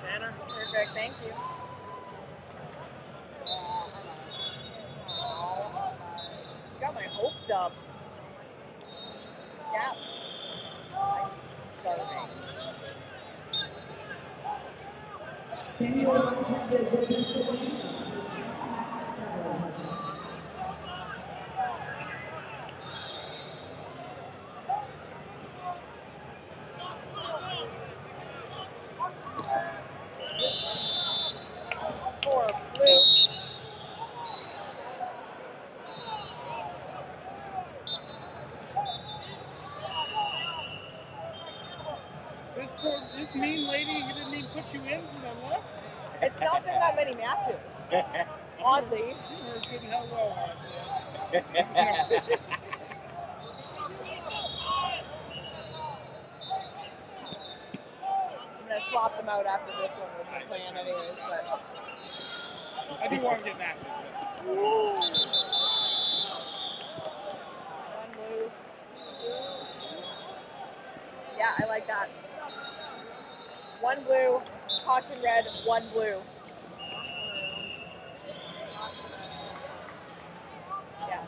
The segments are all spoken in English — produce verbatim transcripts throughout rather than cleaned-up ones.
center. Perfect, thank you. Got my hopes up. Yeah. I'm starving. Samuel Hernandez of Pennsylvania. Seven. Four blue. This poor, this mean lady who didn't even put you in since I left. It's not been that many matches. Oddly. You heard good and hell well what I said. I'm gonna swap them out after this one with my plan anyways, but I do want to get that. one blue. Yeah, I like that. One blue, caution red, one blue. Yeah.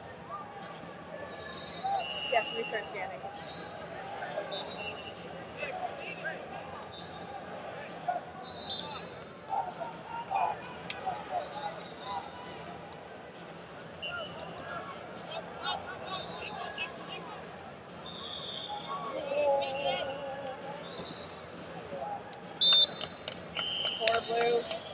Yes, restart scanning. Four blue.